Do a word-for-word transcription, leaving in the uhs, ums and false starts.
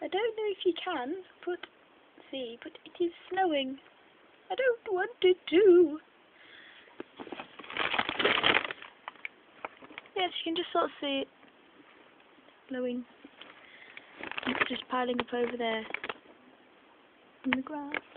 I don't know if you can, but see, but it is snowing. I don't want it to. Yes, you can just sort of see it snowing. It's just piling up over there in the grass.